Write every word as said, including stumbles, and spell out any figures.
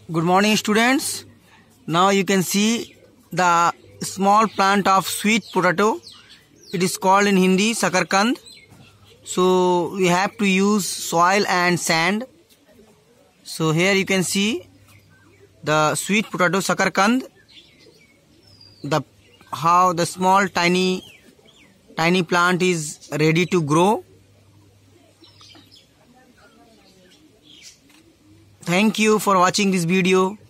Good morning, students. Now you can see the small plant of sweet potato. It is called in Hindi Sakarkand. So we have to use soil and sand. So here you can see the sweet potato Sakarkand. The how the small tiny tiny plant is ready to grow. Thank you for watching this video.